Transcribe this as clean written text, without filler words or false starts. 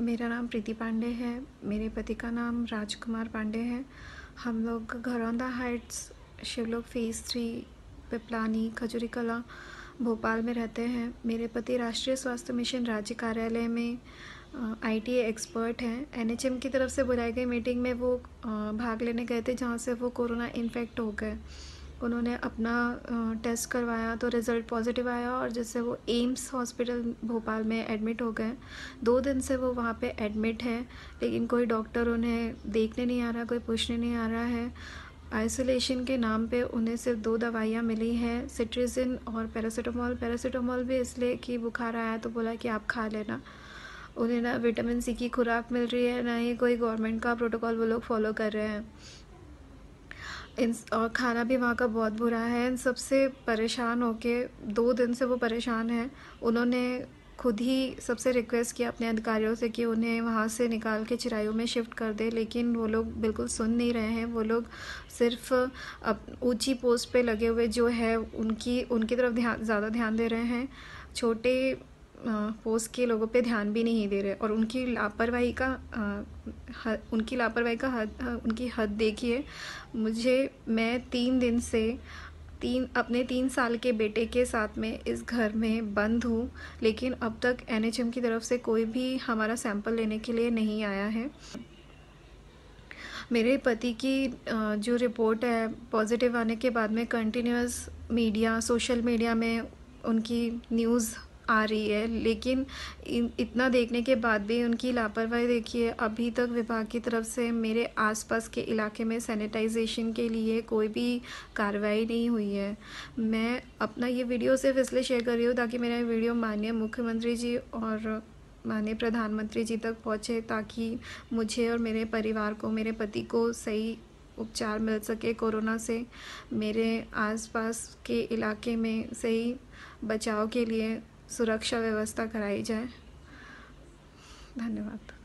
मेरा नाम प्रीति पांडे है। मेरे पति का नाम राजकुमार पांडे है। हम लोग घरौंदा हाइट्स, शिवलोक फेज़ 3, पिपलानी, खजूरी कला, भोपाल में रहते हैं। मेरे पति राष्ट्रीय स्वास्थ्य मिशन राज्य कार्यालय में ITA एक्सपर्ट हैं। NHM की तरफ से बुलाई गई मीटिंग में वो भाग लेने गए थे, जहाँ से वो कोरोना इन्फेक्ट हो गए। उन्होंने अपना टेस्ट करवाया तो रिज़ल्ट पॉजिटिव आया और जिससे वो एम्स हॉस्पिटल भोपाल में एडमिट हो गए। 2 दिन से वो वहाँ पे एडमिट हैं, लेकिन कोई डॉक्टर उन्हें देखने नहीं आ रहा, कोई पूछने नहीं आ रहा है। आइसोलेशन के नाम पे उन्हें सिर्फ 2 दवाइयाँ मिली हैं, सिट्रिजिन और पैरासिटामोल। पैरासिटामोल भी इसलिए कि बुखार आया तो बोला कि आप खा लेना। उन्हें ना विटामिन C की खुराक मिल रही है, ना ही कोई गवर्नमेंट का प्रोटोकॉल वो लोग फॉलो कर रहे हैं। और खाना भी वहाँ का बहुत बुरा है। इन सबसे परेशान होके 2 दिन से वो परेशान हैं। उन्होंने खुद ही सबसे रिक्वेस्ट किया अपने अधिकारियों से कि उन्हें वहाँ से निकाल के चिरायू में शिफ्ट कर दे, लेकिन वो लोग बिल्कुल सुन नहीं रहे हैं। वो लोग सिर्फ ऊंची पोस्ट पे लगे हुए जो है उनकी तरफ ज़्यादा ध्यान दे रहे हैं। छोटे पोस्ट के लोगों पे ध्यान भी नहीं दे रहे और उनकी लापरवाही का उनकी हद देखिए। मैं 3 दिन से अपने 3 साल के बेटे के साथ में इस घर में बंद हूँ, लेकिन अब तक NHM की तरफ से कोई भी हमारा सैंपल लेने के लिए नहीं आया है। मेरे पति की जो रिपोर्ट है पॉजिटिव आने के बाद में कंटिन्यूअस सोशल मीडिया में उनकी न्यूज़ आ रही है, लेकिन इतना देखने के बाद भी उनकी लापरवाही देखिए। अभी तक विभाग की तरफ से मेरे आसपास के इलाके में सैनिटाइजेशन के लिए कोई भी कार्रवाई नहीं हुई है। मैं अपना ये वीडियो सिर्फ इसलिए शेयर कर रही हूँ ताकि मेरा वीडियो माननीय मुख्यमंत्री जी और माननीय प्रधानमंत्री जी तक पहुँचे, ताकि मुझे और मेरे परिवार को, मेरे पति को सही उपचार मिल सके कोरोना से। मेरे आसपास के इलाके में सही बचाव के लिए सुरक्षा व्यवस्था कराई जाए। धन्यवाद।